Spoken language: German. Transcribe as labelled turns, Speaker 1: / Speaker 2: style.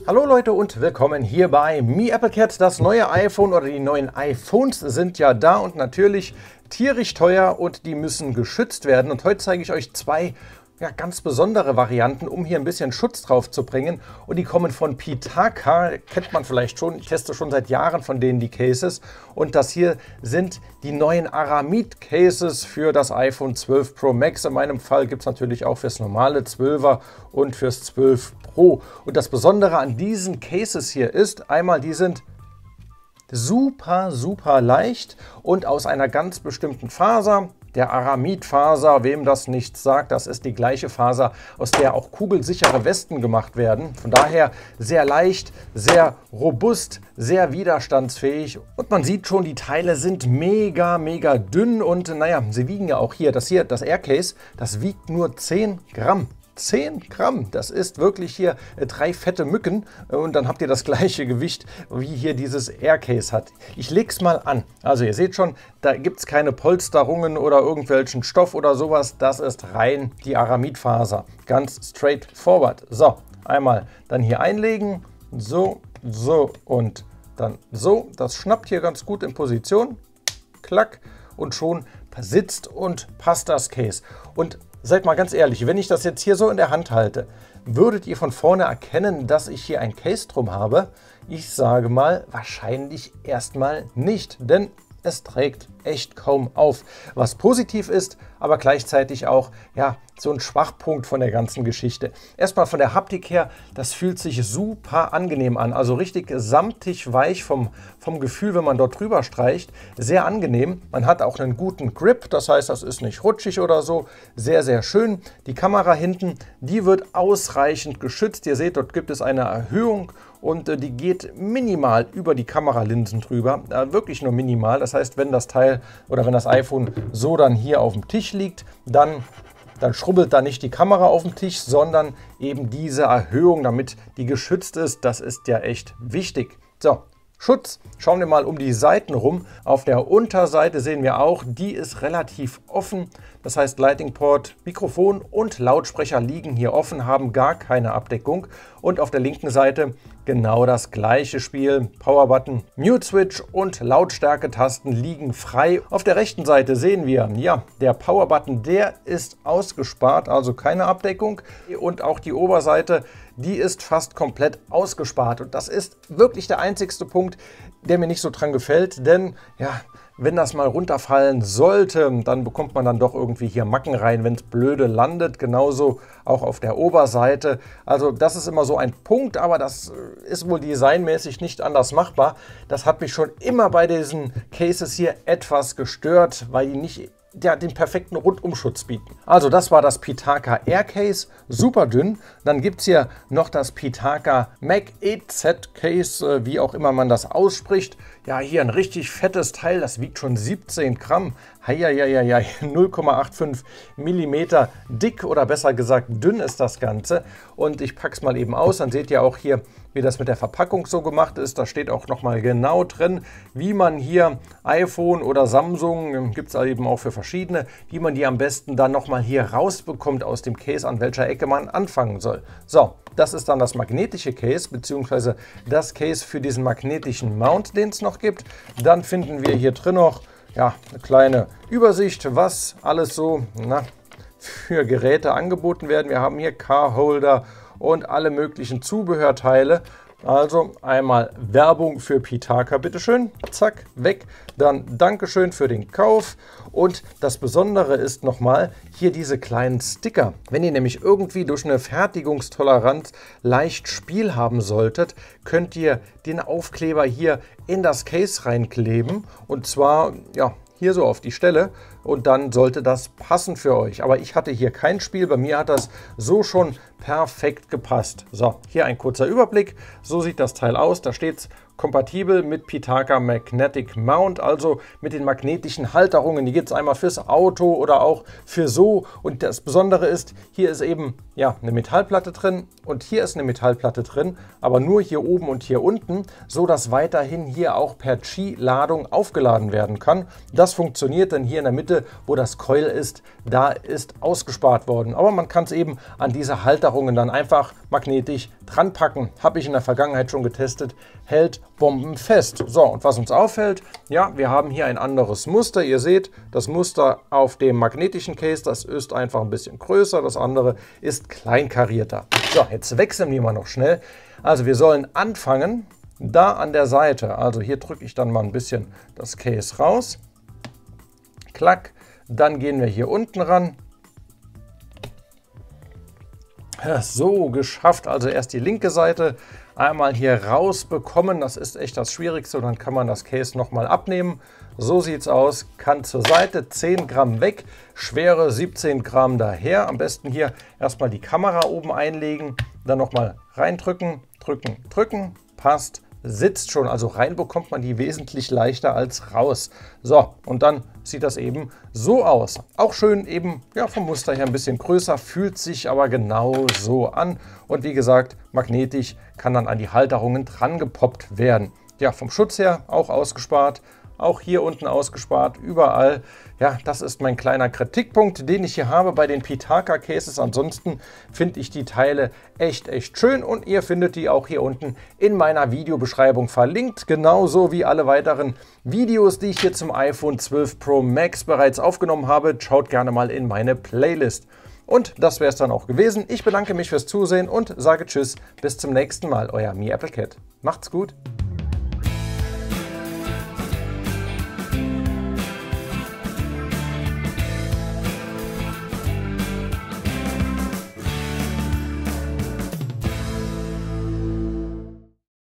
Speaker 1: Hallo Leute und willkommen hier bei MeAppleCat. Das neue iPhone oder die neuen iPhones sind ja da und natürlich tierisch teuer und die müssen geschützt werden. Und heute zeige ich euch zwei ganz besondere Varianten, um hier ein bisschen Schutz drauf zu bringen. Und die kommen von Pitaka, kennt man vielleicht schon. Ich teste schon seit Jahren von denen die Cases. Und das hier sind die neuen Aramid Cases für das iPhone 12 Pro Max. In meinem Fall gibt es natürlich auch fürs normale 12er und fürs 12 Pro. Und das Besondere an diesen Cases hier ist, einmal die sind super leicht und aus einer ganz bestimmten Faser. Der Aramid-Faser, wem das nichts sagt, das ist die gleiche Faser, aus der auch kugelsichere Westen gemacht werden. Von daher sehr leicht, sehr robust, sehr widerstandsfähig. Und man sieht schon, die Teile sind mega dünn und naja, sie wiegen ja auch hier. Das Aircase, das wiegt nur 10 Gramm. 10 Gramm, das ist wirklich hier 3 fette Mücken und dann habt ihr das gleiche Gewicht, wie hier dieses Aircase hat. Ich lege es mal an. Also ihr seht schon, da gibt es keine Polsterungen oder irgendwelchen Stoff oder sowas. Das ist rein die Aramidfaser. Ganz straightforward. So, einmal dann hier einlegen. So und dann so. Das schnappt hier ganz gut in Position. Klack und schon sitzt und passt das Case. Und seid mal ganz ehrlich, wenn ich das jetzt hier so in der Hand halte, würdet ihr von vorne erkennen, dass ich hier ein Case drum habe? Ich sage mal, wahrscheinlich erstmal nicht, denn es trägt echt kaum auf. Was positiv ist, aber gleichzeitig auch so ein Schwachpunkt von der ganzen Geschichte. Erstmal von der Haptik her, das fühlt sich super angenehm an. Also richtig samtig weich vom Gefühl, wenn man dort drüber streicht. Sehr angenehm. Man hat auch einen guten Grip, das heißt, das ist nicht rutschig oder so. Sehr schön. Die Kamera hinten, die wird ausreichend geschützt. Ihr seht, dort gibt es eine Erhöhung und die geht minimal über die Kameralinsen drüber. Wirklich nur minimal. Das heißt, wenn das Teil oder wenn das iPhone so dann hier auf dem Tisch liegt, dann schrubbelt da nicht die Kamera auf dem Tisch, sondern eben diese Erhöhung, damit die geschützt ist. Das ist ja echt wichtig. So, Schutz. Schauen wir mal um die Seiten rum. Auf der Unterseite sehen wir auch, die ist relativ offen. Das heißt, Lightning Port, Mikrofon und Lautsprecher liegen hier offen, haben gar keine Abdeckung. Und auf der linken Seite genau das gleiche Spiel. Power-Button, Mute-Switch und Lautstärke-Tasten liegen frei. Auf der rechten Seite sehen wir, ja, der Power-Button, der ist ausgespart, also keine Abdeckung. Und auch die Oberseite, die ist fast komplett ausgespart. Und das ist wirklich der einzigste Punkt, der mir nicht so dran gefällt, denn ja, wenn das mal runterfallen sollte, dann bekommt man dann doch irgendwie hier Macken rein, wenn es blöde landet. Genauso auch auf der Oberseite. Also das ist immer so ein Punkt, aber das ist wohl designmäßig nicht anders machbar. Das hat mich schon immer bei diesen Cases hier etwas gestört, weil die nicht den perfekten Rundumschutz bieten. Also das war das Pitaka Aircase, super dünn. Dann gibt es hier noch das Pitaka Mac 8Z Case, wie auch immer man das ausspricht. Ja, hier ein richtig fettes Teil, das wiegt schon 17 Gramm. 0,85 mm dick oder besser gesagt dünn ist das Ganze. Und ich packe es mal eben aus, dann seht ihr auch hier, wie das mit der Verpackung so gemacht ist. Da steht auch nochmal genau drin, wie man hier iPhone oder Samsung, gibt es eben auch für verschiedene, wie man die am besten dann nochmal hier rausbekommt aus dem Case, an welcher Ecke man anfangen soll. So, das ist dann das magnetische Case, beziehungsweise das Case für diesen magnetischen Mount, den es noch gibt. Dann finden wir hier drin noch eine kleine Übersicht, was alles so für Geräte angeboten werden. Wir haben hier Car-Holder und alle möglichen Zubehörteile. Also einmal Werbung für Pitaka, bitteschön. Zack, weg. Dann Dankeschön für den Kauf. Und das Besondere ist nochmal hier diese kleinen Sticker. Wenn ihr nämlich irgendwie durch eine Fertigungstoleranz leicht Spiel haben solltet, könnt ihr den Aufkleber hier in das Case reinkleben. Und zwar, hier so auf die Stelle und dann sollte das passen für euch. Aber ich hatte hier kein Spiel, bei mir hat das so schon perfekt gepasst. So, hier ein kurzer Überblick. So sieht das Teil aus. Da steht es kompatibel mit Pitaka Magnetic Mount, also mit den magnetischen Halterungen. Die gibt es einmal fürs Auto oder auch für so. Und das Besondere ist, hier ist eben eine Metallplatte drin und hier ist eine Metallplatte drin, aber nur hier oben und hier unten, so dass weiterhin hier auch per Qi-Ladung aufgeladen werden kann. Das funktioniert, denn hier in der Mitte Mitte, wo das Coil ist, da ist ausgespart worden. Aber man kann es eben an diese Halterungen dann einfach magnetisch dran packen. Habe ich in der Vergangenheit schon getestet, hält bombenfest. So, und was uns auffällt, ja, wir haben hier ein anderes Muster. Ihr seht, das Muster auf dem magnetischen Case, das ist einfach ein bisschen größer, das andere ist kleinkarierter. So, jetzt wechseln wir mal noch schnell. Also wir sollen anfangen, da an der Seite, also hier drücke ich dann mal ein bisschen das Case raus. Klack, dann gehen wir hier unten ran. Ja, so, geschafft. Also erst die linke Seite einmal hier rausbekommen. Das ist echt das Schwierigste. Und dann kann man das Case nochmal abnehmen. So sieht es aus. Kann zur Seite, 10 Gramm weg, Schwere 17 Gramm daher. Am besten hier erstmal die Kamera oben einlegen, dann nochmal reindrücken, drücken, drücken. Passt, sitzt schon. Also rein bekommt man die wesentlich leichter als raus. So, und dann sieht das eben so aus. Auch schön eben, ja, vom Muster her ein bisschen größer, fühlt sich aber genau so an. Und wie gesagt, magnetisch kann dann an die Halterungen dran gepoppt werden. Ja, vom Schutz her auch ausgespart. Auch hier unten ausgespart, überall. Ja, das ist mein kleiner Kritikpunkt, den ich hier habe bei den Pitaka Cases. Ansonsten finde ich die Teile echt schön und ihr findet die auch hier unten in meiner Videobeschreibung verlinkt. Genauso wie alle weiteren Videos, die ich hier zum iPhone 12 Pro Max bereits aufgenommen habe. Schaut gerne mal in meine Playlist. Und das wäre es dann auch gewesen. Ich bedanke mich fürs Zusehen und sage Tschüss, bis zum nächsten Mal. Euer MeAppleCat. Macht's gut!